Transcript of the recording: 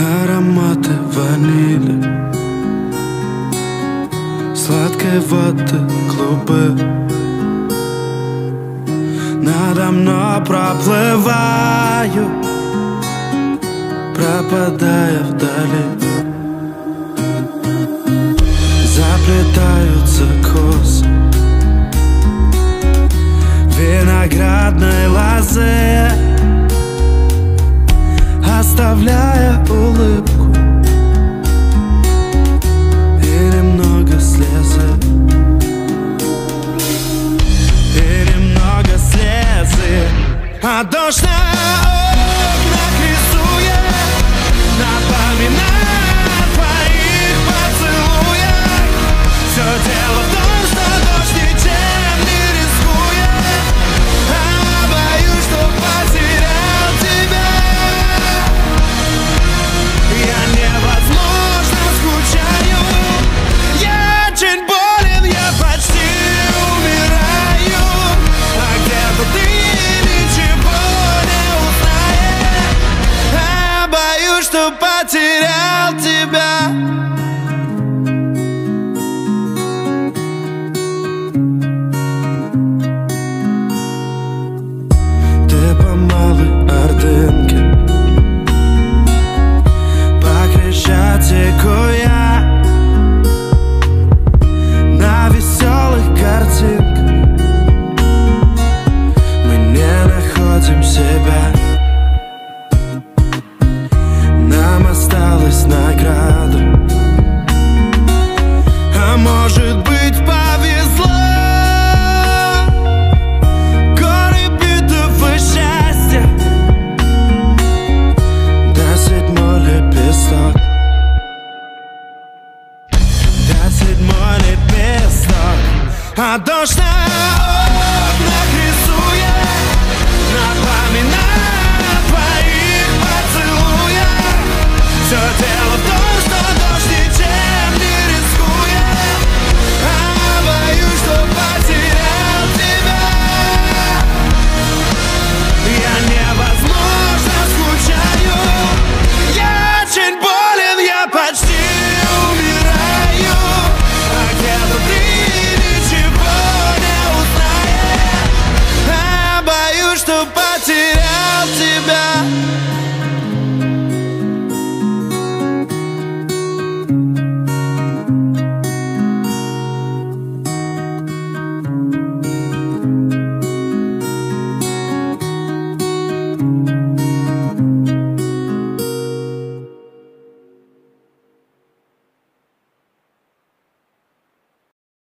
Ароматы ванили, сладкой воды клубы надо мной проплываю, пропадая вдали. Заплетаются косы виноградной лозы, оставляя улыбку и немного слезы, а дождь на окнах рисует, напоминая о твоих поцелуях. Все дело в том, что дождь ничем не рискует, а боюсь, что потерял тебя. Я невозможно скучаю, я очень болен, я почти умираю, а где-то ты что потерял тебя. Ты по Малой Ордынке, по Крещатику я на веселых картинках. Мы не находим себя. Нам осталась награда, а может быть повезло. Горы битого счастья, да седьмой лепесток, да седьмой лепесток, а дождь на окнах рисует, напоминая о твоих поцелуях. Все дело в том,